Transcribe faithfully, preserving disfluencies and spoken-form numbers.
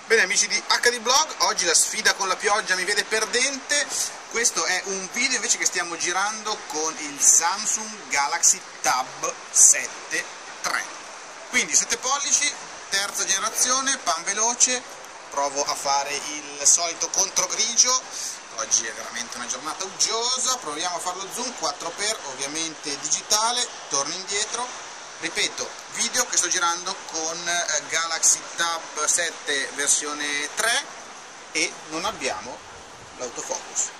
Bene amici di acca di Blog, oggi la sfida con la pioggia mi vede perdente. Questo è un video invece che stiamo girando con il Samsung Galaxy Tab sette tre. Quindi sette pollici, terza generazione, pan veloce. Provo a fare il solito controgrigio. Oggi è veramente una giornata uggiosa. Proviamo a fare lo zoom quattro per, ovviamente digitale. Torno indietro. Ripeto, video che sto girando con Galaxy Tab sette versione tre e non abbiamo l'autofocus.